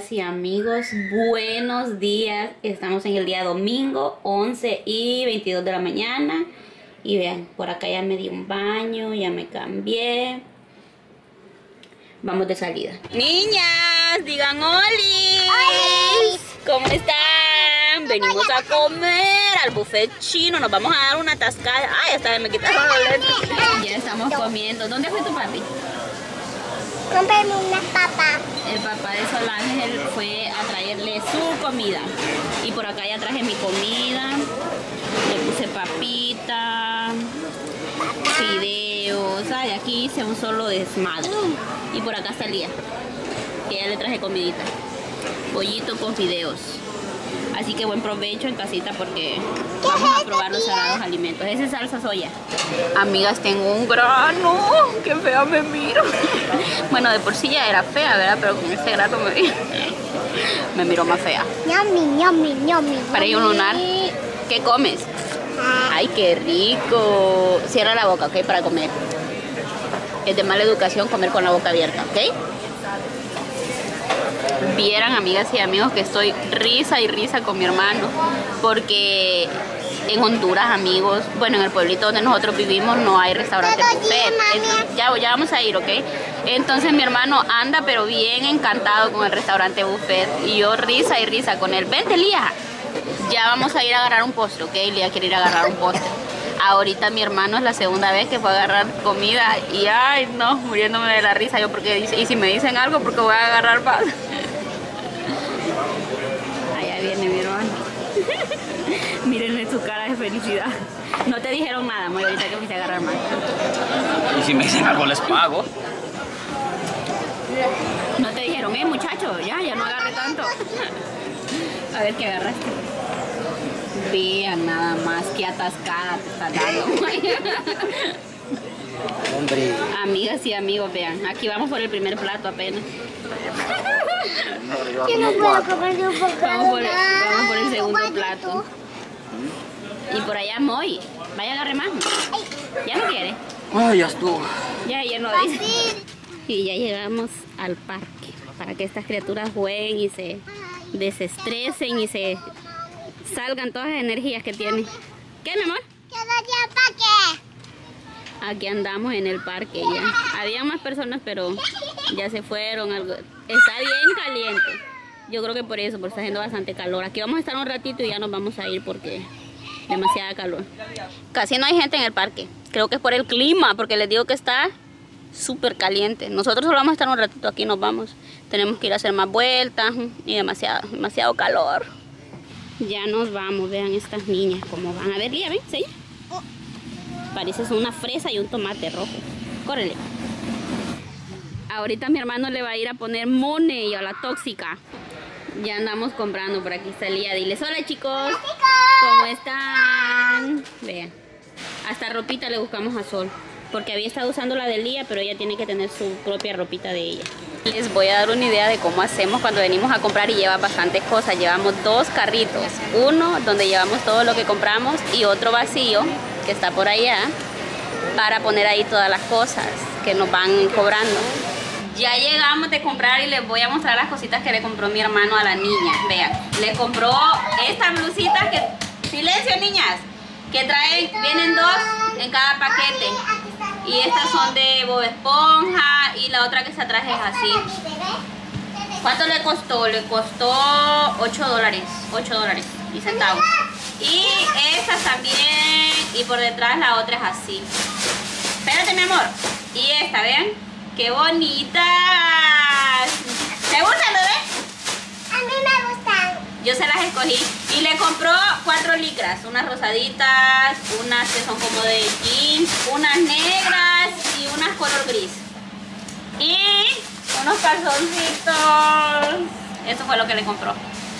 amigas y amigos, buenos días. Estamos en el día domingo, 11:22 de la mañana. Y vean, por acá ya me di un baño, ya me cambié. Vamos de salida. Niñas, digan oli. ¿Cómo están? Venimos a comer al buffet chino. Nos vamos a dar una atascada. Ay, hasta me quitaron los lentes. Ya estamos comiendo. ¿Dónde fue tu papi? Cómprame una papa. El papá de Sol Ángel fue a traerle su comida. Y por acá ya traje mi comida. Le puse papita, fideos. Ay, aquí hice un solo desmadre. Y por acá salía, que ya le traje comidita. Pollito con fideos. Así que buen provecho en casita porque vamos a probar los sagrados alimentos. Esa es salsa soya. Amigas, tengo un grano. Qué fea me miro. Bueno, de por sí ya era fea, ¿verdad? Pero con este grano me miro más fea. Yummy, yummy, yummy. Para ir a un lunar. ¿Qué comes? Ay, qué rico. Cierra la boca, ¿ok? Para comer. Es de mala educación comer con la boca abierta, ¿ok? Vieran, amigas y amigos, que estoy risa y risa con mi hermano porque en Honduras, amigos, bueno, en el pueblito donde nosotros vivimos no hay restaurante buffet. Ya vamos a ir, ¿ok? Entonces mi hermano anda pero bien encantado con el restaurante buffet y yo risa y risa con él. Vente, Lía, ya vamos a ir a agarrar un postre, ¿ok? Lía quiere ir a agarrar un postre. Ahorita mi hermano es la segunda vez que fue a agarrar comida y ay no, muriéndome de la risa yo porque dice, y si me dicen algo porque voy a agarrar más. Allá viene mi hermano. Mírenle su cara de felicidad. No te dijeron nada, amor, ahorita que fuiste a agarrar más. Y si me dicen algo les pago. No te dijeron, muchacho, ya no agarre tanto. A ver qué agarraste. Vean nada más qué atascada te está dando. Hombre. Amigas y amigos, vean, aquí vamos por el primer plato apenas. Yo no puedo comer de un poco. Vamos por el segundo plato. Y por allá Moy, vaya agarre más. ¿Ya no quiere? Ay, ya estuvo. Ya no dice. Y ya llegamos al parque para que estas criaturas jueguen y se desestresen y se salgan todas las energías que tienen. ¿Qué, mi amor? Quiero ir al parque. Aquí andamos en el parque ya. Había más personas, pero ya se fueron. Está bien caliente. Yo creo que por eso, porque está haciendo bastante calor. Aquí vamos a estar un ratito y ya nos vamos a ir porque demasiada calor. Casi no hay gente en el parque. Creo que es por el clima, porque les digo que está súper caliente. Nosotros solo vamos a estar un ratito aquí, nos vamos. Tenemos que ir a hacer más vueltas y demasiado calor. Ya nos vamos, vean estas niñas cómo van. A ver, Lía, ven, ¿sí? Pareces una fresa y un tomate rojo. Córrele. Ahorita mi hermano le va a ir a poner money a la tóxica. Ya andamos comprando, por aquí está Lía. Diles, hola chicos. ¿Cómo están? Vean. Hasta ropita le buscamos a Sol. Porque había estado usando la de Lía, pero ella tiene que tener su propia ropita de ella. Les voy a dar una idea de cómo hacemos cuando venimos a comprar y lleva bastantes cosas. Llevamos dos carritos. Uno donde llevamos todo lo que compramos y otro vacío que está por allá para poner ahí todas las cosas que nos van cobrando. Ya llegamos de comprar y les voy a mostrar las cositas que le compró mi hermano a la niña. Vean, le compró esta blusita que... ¡Silencio, niñas! Que traen, vienen dos en cada paquete. Y estas son de Bob Esponja y la otra que se traje es así. ¿Cuánto le costó? Le costó $8 y centavos. Y estas también, y por detrás la otra es así. Espérate, mi amor. Y esta, ¿ven? ¡Qué bonitas! ¿Te gustan, bebé? A mí me gustan. Yo se las escogí. Y le compró 4 licras. Unas rosaditas, unas que son como de jeans, unas negras y unas color gris. Y unos calzoncitos. Eso fue lo que le compró.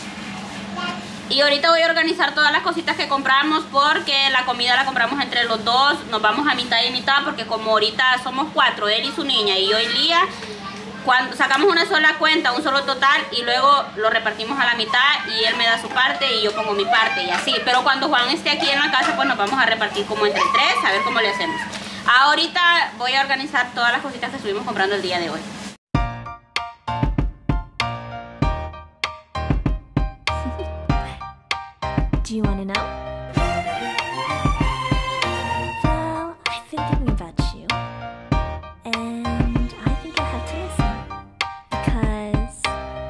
Y ahorita voy a organizar todas las cositas que compramos porque la comida la compramos entre los dos. Nos vamos a mitad y mitad porque como ahorita somos 4, él y su niña y yo y Lía, cuando sacamos una sola cuenta, un solo total y luego lo repartimos a la mitad y él me da su parte y yo pongo mi parte y así. Pero cuando Juan esté aquí en la casa pues nos vamos a repartir como entre 3, a ver cómo le hacemos. Ahorita voy a organizar todas las cositas que estuvimos comprando el día de hoy. Do you want to know? Well, I've been thinking about you, and I think I'll have to listen, because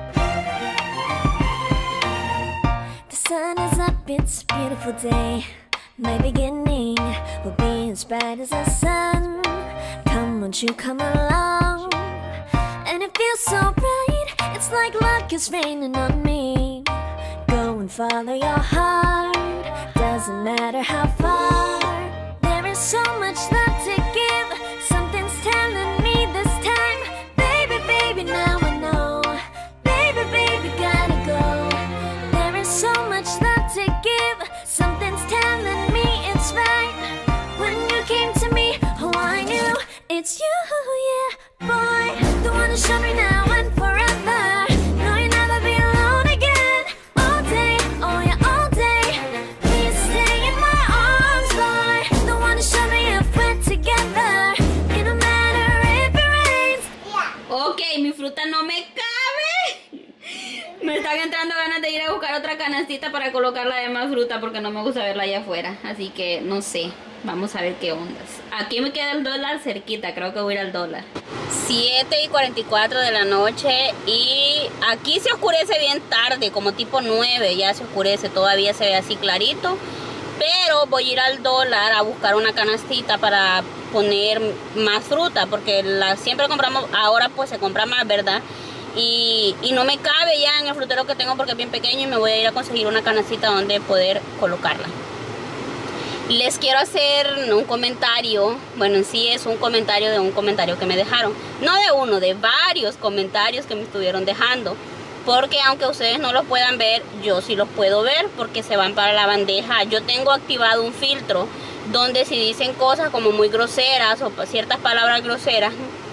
the sun is up, it's a beautiful day. My beginning will be as bright as the sun. Come, won't you come along? And it feels so bright, it's like luck is raining on me. Go and follow your heart, doesn't matter how far. There is so much love to give, something's telling me this time. Baby, baby, now I know. Baby, baby, gotta go. There is so much love to give, something's telling me it's right. When you came to me, oh, I knew it's you, yeah, boy. The one who showed me now and forever. No, you'll never be alone again. All day, oh yeah, all day. Please stay in my arms, boy. The one who showed me if we're together. It don't matter if it rains. Ok, mi fruta no me cabe. Me están entrando ganas de ir a buscar otra canastita para colocar la demás fruta porque no me gusta verla allá afuera. Así que no sé, vamos a ver qué ondas. Aquí me queda el dólar cerquita, creo que voy a ir al dólar. 7:44 de la noche y aquí se oscurece bien tarde, como tipo 9 ya se oscurece, todavía se ve así clarito. Pero voy a ir al dólar a buscar una canastita para poner más fruta porque siempre compramos, ahora pues se compra más, ¿verdad? Y no me cabe ya en el frutero que tengo porque es bien pequeño y me voy a ir a conseguir una canastita donde poder colocarla. Les quiero hacer un comentario, bueno, en sí es un comentario de un comentario que me dejaron. No de uno, de varios comentarios que me estuvieron dejando. Porque aunque ustedes no los puedan ver, yo sí los puedo ver porque se van para la bandeja. Yo tengo activado un filtro donde si dicen cosas como muy groseras o ciertas palabras groseras,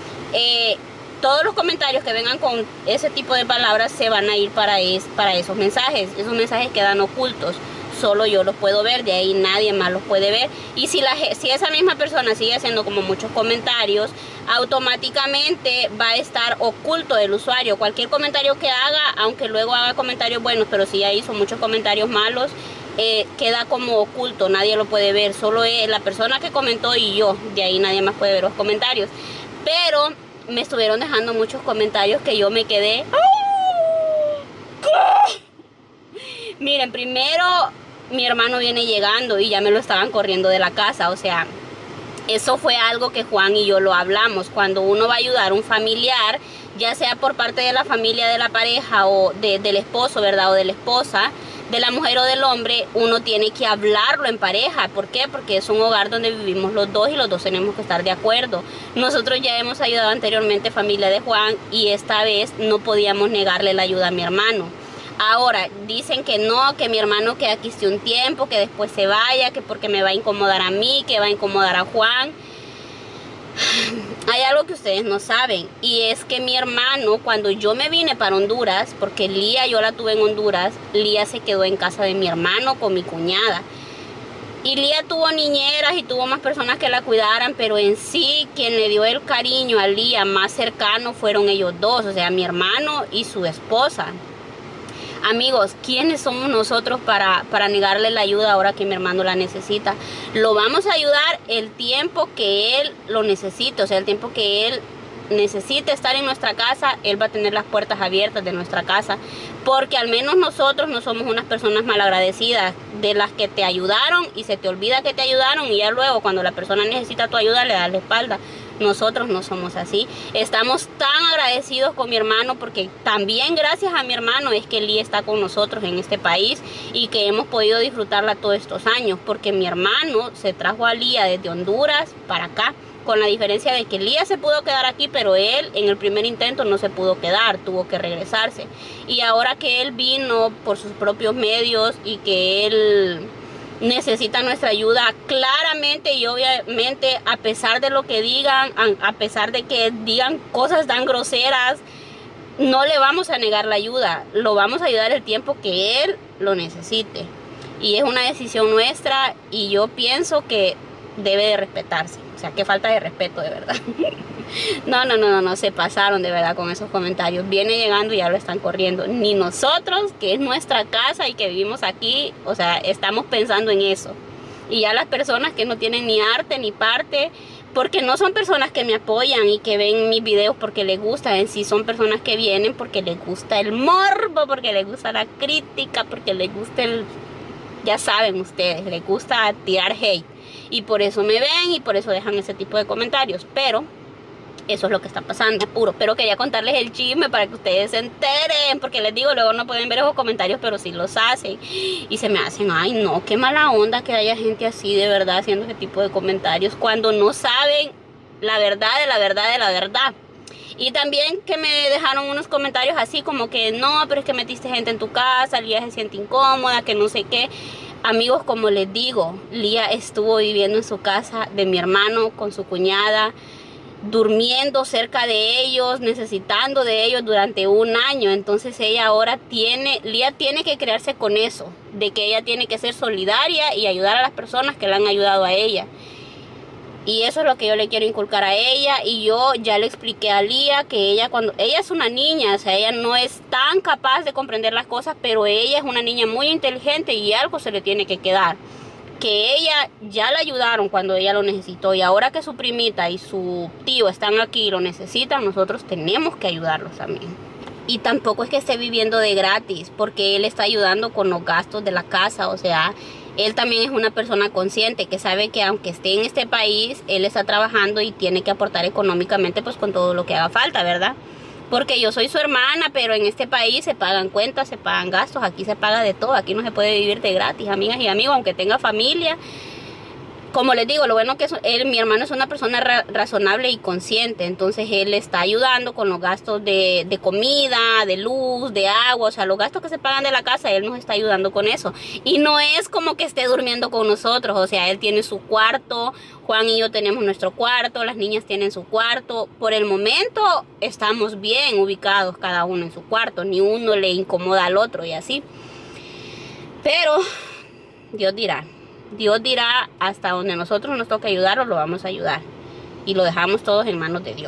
todos los comentarios que vengan con ese tipo de palabras se van a ir para esos mensajes. Esos mensajes quedan ocultos. Solo yo los puedo ver, de ahí nadie más los puede ver. Y si esa misma persona sigue haciendo como muchos comentarios, automáticamente va a estar oculto el usuario. Cualquier comentario que haga, aunque luego haga comentarios buenos, pero si ya hizo muchos comentarios malos, queda como oculto, nadie lo puede ver. Solo es la persona que comentó y yo, de ahí nadie más puede ver los comentarios. Pero me estuvieron dejando muchos comentarios que yo me quedé... ¿Qué? Miren, primero mi hermano viene llegando y ya me lo estaban corriendo de la casa. O sea, eso fue algo que Juan y yo lo hablamos. Cuando uno va a ayudar a un familiar, ya sea por parte de la familia de la pareja o del esposo, ¿verdad? O de la esposa, de la mujer o del hombre, uno tiene que hablarlo en pareja. ¿Por qué? Porque es un hogar donde vivimos los dos y los dos tenemos que estar de acuerdo. Nosotros ya hemos ayudado anteriormente familia de Juan y esta vez no podíamos negarle la ayuda a mi hermano. Ahora, dicen que no, que mi hermano queda aquí un tiempo, que después se vaya, que porque me va a incomodar a mí, que va a incomodar a Juan. Hay algo que ustedes no saben y es que mi hermano, cuando yo me vine para Honduras, porque Lía yo la tuve en Honduras, Lía se quedó en casa de mi hermano con mi cuñada. Y Lía tuvo niñeras y tuvo más personas que la cuidaran, pero en sí quien le dio el cariño a Lía más cercano fueron ellos dos, o sea, mi hermano y su esposa. Amigos, ¿quiénes somos nosotros para negarle la ayuda ahora que mi hermano la necesita? Lo vamos a ayudar el tiempo que él lo necesite, o sea, el tiempo que él necesite estar en nuestra casa, él va a tener las puertas abiertas de nuestra casa, porque al menos nosotros no somos unas personas malagradecidas de las que te ayudaron y se te olvida que te ayudaron y ya luego cuando la persona necesita tu ayuda le das la espalda. Nosotros no somos así. Estamos tan agradecidos con mi hermano porque también gracias a mi hermano es que Lía está con nosotros en este país y que hemos podido disfrutarla todos estos años, porque mi hermano se trajo a Lía desde Honduras para acá, con la diferencia de que Lía se pudo quedar aquí, pero él en el primer intento no se pudo quedar, tuvo que regresarse. Y ahora que él vino por sus propios medios y que él necesita nuestra ayuda, claramente y obviamente, a pesar de lo que digan, a pesar de que digan cosas tan groseras, no le vamos a negar la ayuda, lo vamos a ayudar el tiempo que él lo necesite. Y es una decisión nuestra y yo pienso que debe de respetarse. O sea, qué falta de respeto, de verdad. No, se pasaron de verdad con esos comentarios. Viene llegando y ya lo están corriendo. Ni nosotros, que es nuestra casa y que vivimos aquí, o sea, estamos pensando en eso. Y ya las personas que no tienen ni arte ni parte, porque no son personas que me apoyan y que ven mis videos porque les gusta, en sí son personas que vienen porque les gusta el morbo, porque les gusta la crítica, porque les gusta el... Ya saben ustedes, les gusta tirar hate. Y por eso me ven y por eso dejan ese tipo de comentarios. Pero eso es lo que está pasando, puro. Pero quería contarles el chisme para que ustedes se enteren. Porque les digo, luego no pueden ver esos comentarios, pero sí los hacen. Y se me hacen, ay no, qué mala onda que haya gente así de verdad haciendo ese tipo de comentarios. Cuando no saben la verdad de la verdad de la verdad. Y también que me dejaron unos comentarios así como que no, pero es que metiste gente en tu casa, Lía se siente incómoda, que no sé qué. Amigos, como les digo, Lía estuvo viviendo en su casa de mi hermano con su cuñada, durmiendo cerca de ellos, necesitando de ellos durante un año. Entonces ella ahora Lía tiene que crearse con eso, de que ella tiene que ser solidaria y ayudar a las personas que le han ayudado a ella. Y eso es lo que yo le quiero inculcar a ella. Y yo ya le expliqué a Lía que ella es una niña, o sea, ella no es tan capaz de comprender las cosas, pero ella es una niña muy inteligente y algo se le tiene que quedar. Que ella ya la ayudaron cuando ella lo necesitó y ahora que su primita y su tío están aquí y lo necesitan, nosotros tenemos que ayudarlos también. Y tampoco es que esté viviendo de gratis, porque él está ayudando con los gastos de la casa, o sea... Él también es una persona consciente que sabe que aunque esté en este país, él está trabajando y tiene que aportar económicamente pues con todo lo que haga falta, ¿verdad? Porque yo soy su hermana, pero en este país se pagan cuentas, se pagan gastos, aquí se paga de todo, aquí no se puede vivir de gratis, amigas y amigos, aunque tenga familia. Como les digo, lo bueno que mi hermano es una persona razonable y consciente, entonces él está ayudando con los gastos de comida, de luz, de agua, o sea, los gastos que se pagan de la casa, él nos está ayudando con eso. Y no es como que esté durmiendo con nosotros, o sea, él tiene su cuarto, Juan y yo tenemos nuestro cuarto, las niñas tienen su cuarto. Por el momento estamos bien ubicados cada uno en su cuarto, ni uno le incomoda al otro y así. Pero Dios dirá hasta donde nosotros nos toque ayudarlo, lo vamos a ayudar. Y lo dejamos todos en manos de Dios.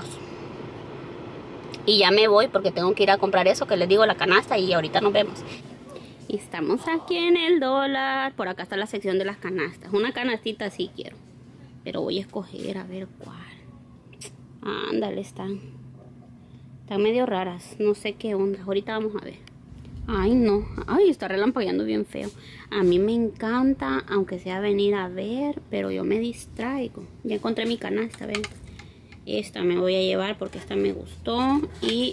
Y ya me voy porque tengo que ir a comprar eso que les digo, la canasta, y ahorita nos vemos. Y estamos aquí en el dólar. Por acá está la sección de las canastas. Una canastita sí quiero, pero voy a escoger a ver cuál. Ándale, están medio raras. No sé qué onda. Ahorita vamos a ver. Ay, no. Ay, está relampagueando bien feo. A mí me encanta, aunque sea venir a ver, pero yo me distraigo. Ya encontré mi canasta, ven. Esta me voy a llevar porque esta me gustó. Y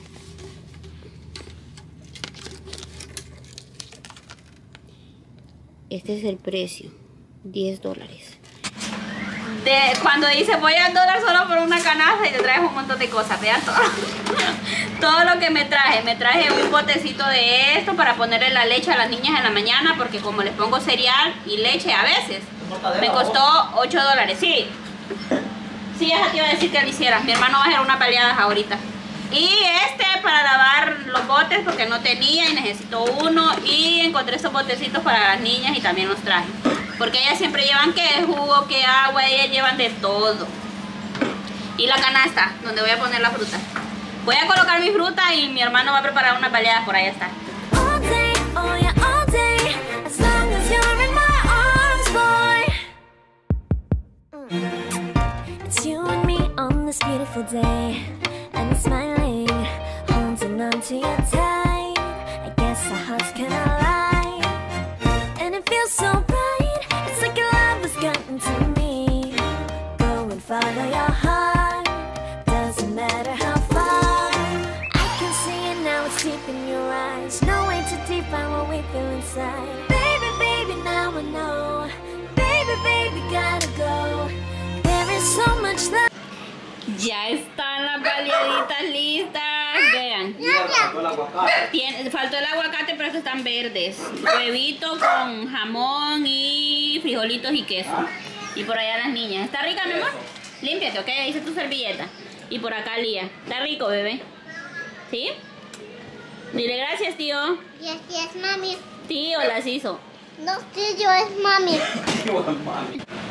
este es el precio. $10. Cuando dice voy al dólar solo por una canasta y te traes un montón de cosas. Vean todo. Todo lo que me traje. Me traje un botecito de esto para ponerle la leche a las niñas en la mañana, porque como les pongo cereal y leche a veces, me costó $8. Sí, esa te iba a decir que lo hicieras. Mi hermano va a hacer unas baleadas ahorita. Y este para lavar los botes porque no tenía y necesito uno. Y encontré estos botecitos para las niñas y también los traje. Porque ellas siempre llevan que jugo, que agua, ellas llevan de todo. Y la canasta, donde voy a poner la fruta. Voy a colocar mi fruta y mi hermano va a preparar unas baleadas, por ahí está. All day, oh yeah, all day, as long as you're in my arms, boy. It's you and me on this beautiful day, and we're smiling, holding on to you tight. I guess our hearts can align, and it feels so bright. It's like your love has gotten to me. Go and follow your heart, doesn't matter how far. I can see it now, it's deep in your eyes. No way to define what we feel inside. Baby, baby, now I know. Baby, baby, gotta go. There is so much that... Ya están las baleaditas listas. Vean. Faltó el aguacate, pero estos están verdes. Huevito con jamón y frijolitos y queso. Y por allá las niñas. ¿Está rica, mi amor? Límpiate, ok. Ahí está tu servilleta. Y por acá Lía. ¿Está rico, bebé? ¿Sí? Dile gracias, tío. Yes, mami. Tío las hizo. No, tío, es mami.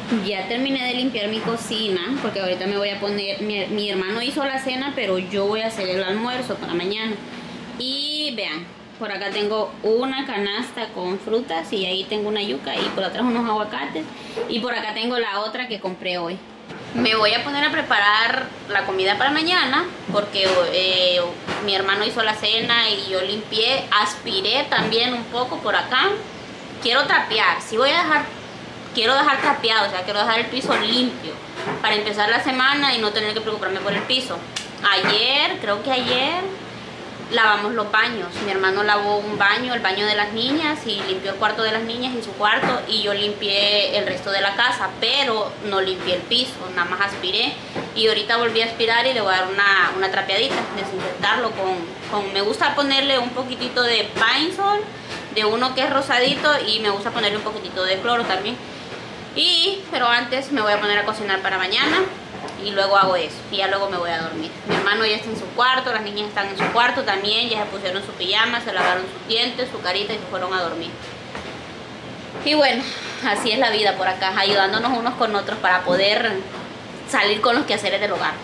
Ya terminé de limpiar mi cocina porque ahorita me voy a poner, mi hermano hizo la cena, pero yo voy a hacer el almuerzo para mañana. Y vean, por acá tengo una canasta con frutas y ahí tengo una yuca y por atrás unos aguacates y por acá tengo la otra que compré hoy. Me voy a poner a preparar la comida para mañana porque mi hermano hizo la cena y yo limpié, aspiré también un poco por acá. Quiero trapear, quiero dejar trapeado, o sea, quiero dejar el piso limpio para empezar la semana y no tener que preocuparme por el piso. Creo que ayer lavamos los baños. Mi hermano lavó un baño, el baño de las niñas, y limpió el cuarto de las niñas y su cuarto, y yo limpié el resto de la casa, pero no limpié el piso, nada más aspiré. Y ahorita volví a aspirar y le voy a dar una trapeadita, desinfectarlo me gusta ponerle un poquitito de Pine-Sol, de uno que es rosadito, y me gusta ponerle un poquitito de cloro también. Pero antes me voy a poner a cocinar para mañana y luego hago eso y ya luego me voy a dormir. Mi hermano ya está en su cuarto, las niñas están en su cuarto también, ya se pusieron su pijama, se lavaron sus dientes, su carita y se fueron a dormir. Y bueno, así es la vida por acá, ayudándonos unos con otros para poder salir con los quehaceres del hogar.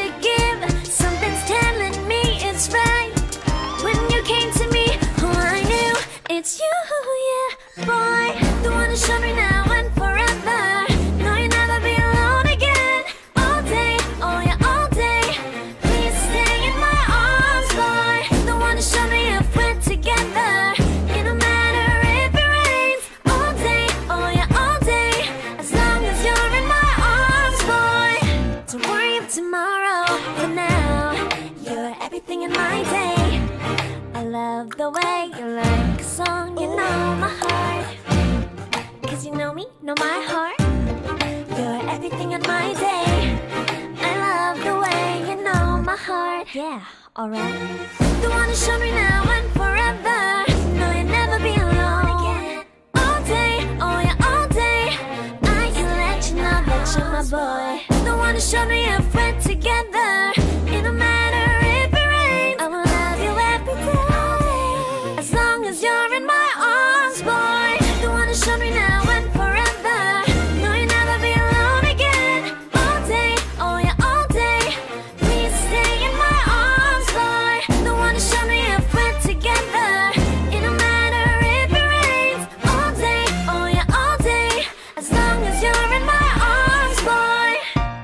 It's you, yeah, boy, the one who showed me now and forever. No, you'll never be alone again. All day, oh yeah, all day. Please stay in my arms, boy. The one who showed me if we're together. It don't matter if it rains. All day, oh yeah, all day. As long as you're in my arms, boy. Don't worry of tomorrow. For now, you're everything in my day. I love the way you like a song, you know my heart. Cause you know me, know my heart. You're everything in my day. I love the way you know my heart. Yeah, alright. The one who showed me now and forever. No, you'll never be alone again. All day, oh yeah, all day. I can let you know that you're my boy. The one who showed me if we're together. It don't matter if it rains. I will love you every day. As long as you're in my arms, boy. The one who showed me now and forever. No, you'll never be alone again. All day, oh yeah, all day. Please stay in my arms, boy. The one who showed me if we're together. It don't matter if it rains. All day, oh yeah, all day. As long as you're in my arms, boy.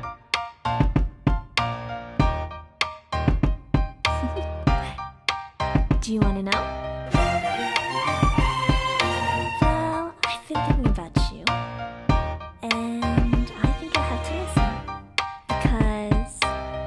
Do you wanna know? Well, I've been thinking about you, and I think I have to listen, because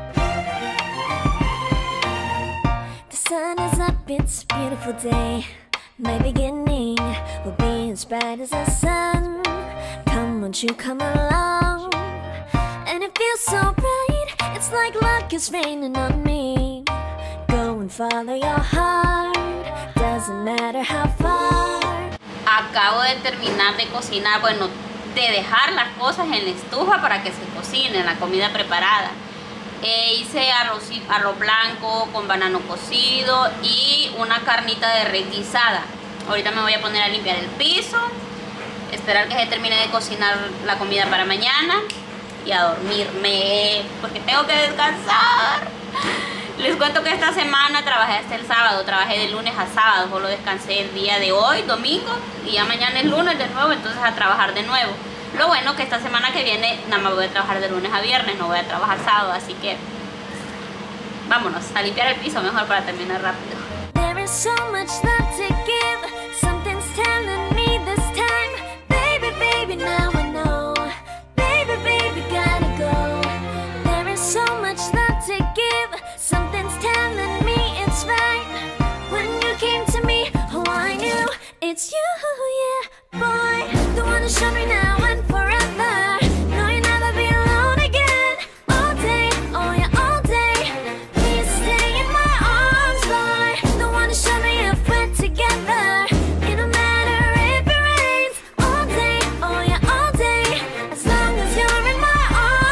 the sun is up, it's a beautiful day. My beginning will be as bright as the sun. Come, won't you come along? And it feels so bright, it's like luck is raining on me. Go and follow your heart, doesn't matter how far. Acabo de terminar de cocinar, bueno, de dejar las cosas en la estufa para que se cocine la comida preparada. Hice arroz blanco con banano cocido y una carnita de res guisada. Ahorita me voy a poner a limpiar el piso, esperar que se termine de cocinar la comida para mañana y a dormirme porque tengo que descansar. Les cuento que esta semana trabajé hasta el sábado, trabajé de lunes a sábado, solo descansé el día de hoy, domingo, y ya mañana es lunes de nuevo, entonces a trabajar de nuevo. Lo bueno que esta semana que viene nada más voy a trabajar de lunes a viernes, no voy a trabajar sábado, así que vámonos a limpiar el piso mejor para terminar rápido. There is so much love to give, something's telling me this time. Baby, baby, now I know. Baby, baby, gotta go. There is so much love to give, something's telling me it's right. When you came to me, oh I knew it's you, yeah, boy. The one who showed me now and forever. No, you'll never be alone again. All day, oh yeah, all day. Please stay in my arms, boy. The one who showed me if we're together. It don't matter if it rains. All day, oh yeah, all day. As long as you're in my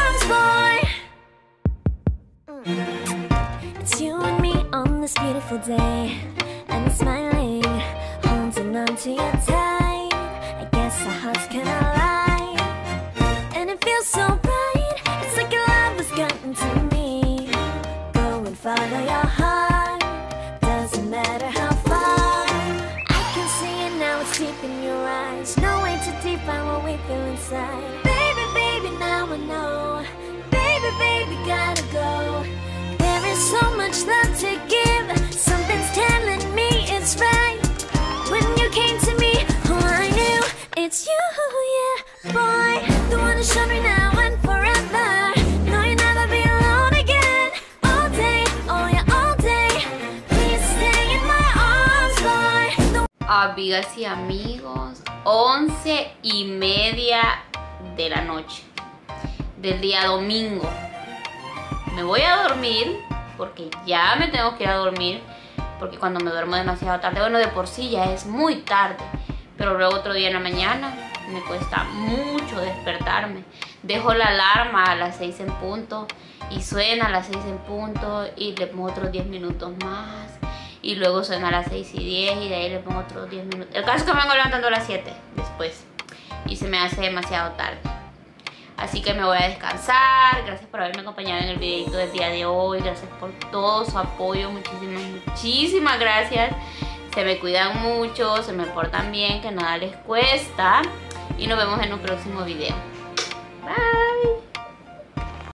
arms, boy. It's you and me on this beautiful day, and it's smiling, holding on to you tight. I guess our hearts can what's deep in your eyes. No way to define what we feel inside. Baby, baby, now I know. Baby, baby, gotta go. There is so much love to give. Something's telling me it's right. When you came to me, oh, I knew it's you, yeah, boy. The one who showed me now and forever. No, you'll never be alone again. All day, oh yeah, all day. Please stay in my arms, boy. Amigas y amigos, 11:30 de la noche del día domingo. Me voy a dormir porque ya me tengo que ir a dormir, porque cuando me duermo demasiado tarde, bueno, de por sí ya es muy tarde, pero luego otro día en la mañana me cuesta mucho despertarme. Dejo la alarma a las 6 en punto y suena a las 6 en punto y le pongo otros 10 minutos más y luego suena a las 6:10 y de ahí le pongo otros 10 minutos. El caso es que me vengo levantando a las 7 después y se me hace demasiado tarde. Así que me voy a descansar. Gracias por haberme acompañado en el videito del día de hoy. Gracias por todo su apoyo. Muchísimas gracias. Se me cuidan mucho, se me portan bien, que nada les cuesta. Y nos vemos en un próximo video. Bye.